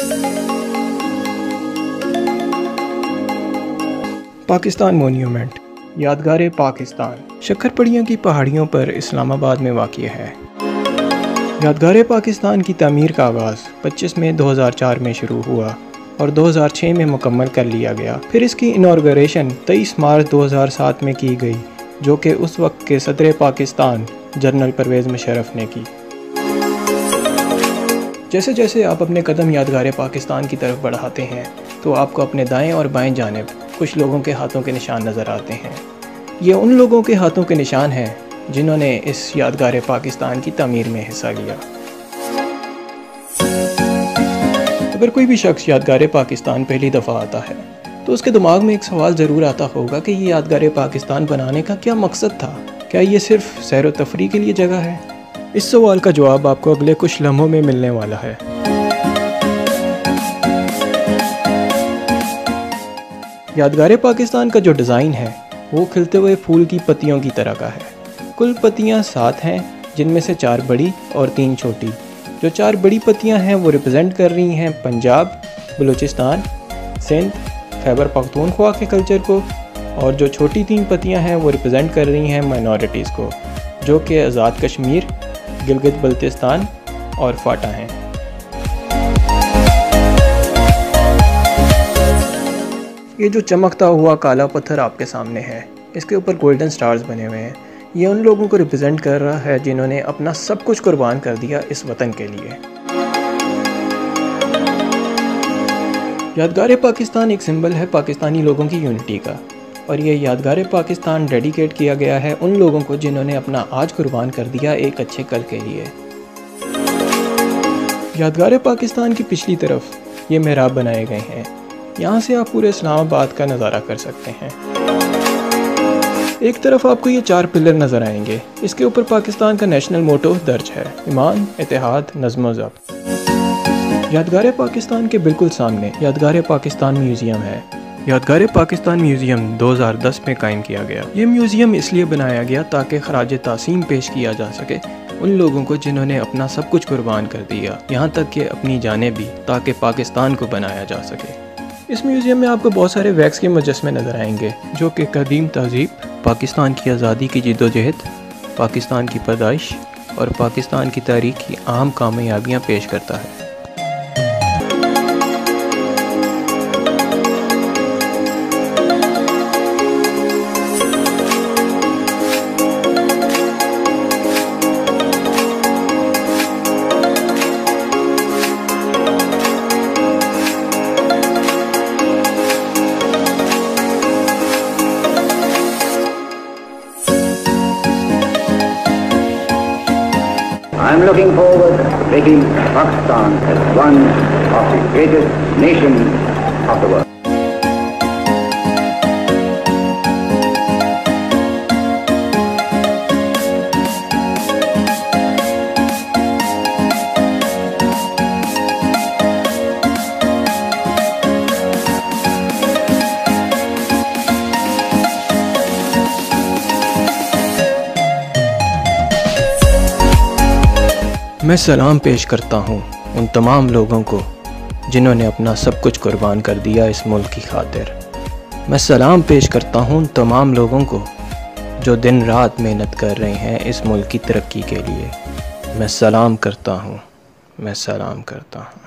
پاکستان مونیومنٹ یادگار پاکستان شکر پڑیوں کی پہاڑیوں پر اسلام آباد میں واقع ہے۔ یادگار پاکستان کی تعمیر کا آغاز 25 مئی 2004 میں شروع ہوا اور 2006 میں مکمل کر لیا گیا۔ پھر اس کی انوگریشن 23 مارچ 2007 میں کی گئی، جو کہ اس وقت کے صدر پاکستان جنرل پرویز مشرف نے کی۔ جیسے جیسے آپ اپنے قدم یادگار پاکستان کی طرف بڑھاتے ہیں تو آپ کو اپنے دائیں اور بائیں جانب کچھ لوگوں کے ہاتھوں کے نشان نظر آتے ہیں۔ یہ ان لوگوں کے ہاتھوں کے نشان ہیں جنہوں نے اس یادگار پاکستان کی تعمیر میں حصہ لیا۔ اگر کوئی بھی شخص یادگار پاکستان پہلی دفعہ آتا ہے تو اس کے دماغ میں ایک سوال ضرور آتا ہوگا کہ یہ یادگار پاکستان بنانے کا کیا مقصد تھا؟ کیا یہ صرف سیر و تفریح کے لیے جگہ ہے؟ اس سوال کا جواب آپ کو اگلے کچھ لمحوں میں ملنے والا ہے۔ یادگار پاکستان کا جو ڈیزائن ہے وہ کھلتے ہوئے پھول کی پتیوں کی طرح کا ہے۔ کل پتیاں 7 ہیں، جن میں سے 4 بڑی اور 3 چھوٹی۔ جو 4 بڑی پتیاں ہیں وہ ریپرزینٹ کر رہی ہیں پنجاب، بلوچستان، سندھ، خیبر پختونخوا کے کلچر کو، اور جو چھوٹی 3 پتیاں ہیں وہ ریپرزینٹ کر رہی ہیں مائنورٹیز کو، جو کہ آزاد کشمیر، گلگت بلتستان اور فاٹا ہیں۔ یہ جو چمکتا ہوا کالا پتھر آپ کے سامنے ہے، اس کے اوپر گولڈن سٹارز بنے ہوئے ہیں۔ یہ ان لوگوں کو ریپرزینٹ کر رہا ہے جنہوں نے اپنا سب کچھ قربان کر دیا اس وطن کے لیے۔ یادگار پاکستان ایک سمبل ہے پاکستانی لوگوں کی یونٹی کا، اور یہ یادگار پاکستان ڈیڈیکیٹ کیا گیا ہے ان لوگوں کو جنہوں نے اپنا آج قربان کر دیا ایک اچھے کل کے لیے۔ یادگار پاکستان کی پچھلی طرف یہ محراب بنائے گئے ہیں۔ یہاں سے آپ پورے اسلام آباد کا نظارہ کر سکتے ہیں۔ ایک طرف آپ کو یہ 4 پلر نظر آئیں گے، اس کے اوپر پاکستان کا نیشنل موٹو درج ہے: ایمان، اتحاد، نظم و ضبط۔ یادگار پاکستان کے بالکل سامنے یادگار پاکستان میوزیم ہے۔ یادگار پاکستان میوزیم 2010 میں قائم کیا گیا۔ یہ میوزیم اس لیے بنایا گیا تاکہ خراج تحسین پیش کیا جا سکے ان لوگوں کو جنہوں نے اپنا سب کچھ قربان کر دیا، یہاں تک کہ اپنی جانیں بھی، تاکہ پاکستان کو بنایا جا سکے۔ اس میوزیم میں آپ کو بہت سارے ویکس کے مجسمے نظر آئیں گے جو کہ قدیم تہذیب، پاکستان کی آزادی کی جد و جہد، پاکستان کی پیدائش اور پاکستان کی تاریخ کی اہم کامیابیاں پیش کرتا ہے۔ I'm looking forward to making Pakistan as one of the greatest nations of the world. میں سلام پیش کرتا ہوں ان تمام لوگوں کو جنہوں نے اپنا سب کچھ قربان کر دیا اس ملک کی خاطر۔ میں سلام پیش کرتا ہوں ان تمام لوگوں کو جو دن رات محنت کر رہے ہیں اس ملک کی ترقی کے لیے۔ میں سلام کرتا ہوں، میں سلام کرتا ہوں۔